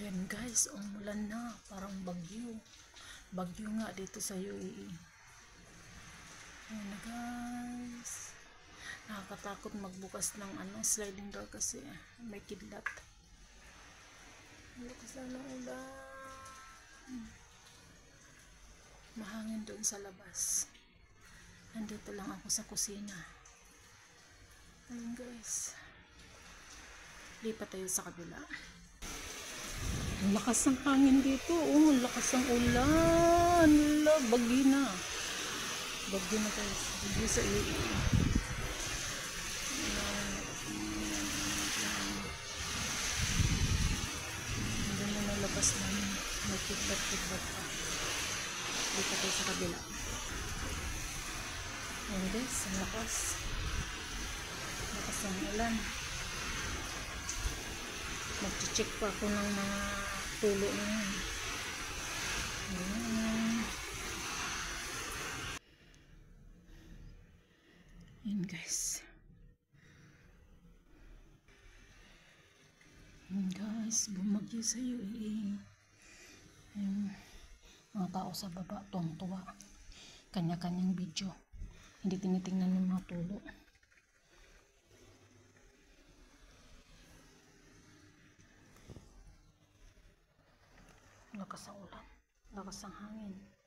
Ayan guys, umulan na. Parang bagyo. Bagyo nga dito sa UAE. Ayan na guys. Nakakatakot magbukas ng sliding door kasi may kidlat. Bukas na ng ulan. Mahangin doon sa labas. Nandito lang ako sa kusina. Ayan guys. Lipat tayo sa kabila. Ang lakas ng hangin dito. Oh, lakas ng ulan. Bagyo na. Bagyo na guys. Bagyo sa UAE. Hindi na nalabas namin. May kidlat pa. Lipat tayo sa kabila. Ayan guys, ang lakas. Lakas ng ulan. Mag-check pa ako ng mga tulo na yun. Ayan guys. Ayan guys, bumagyo sa UAE. Ayan. Mga tao sa baba, tuwang-tuwa. Kanya-kanyang video. Hindi tinitingnan ng mga tulo. Lakas ang ulan. Lakas ang hangin.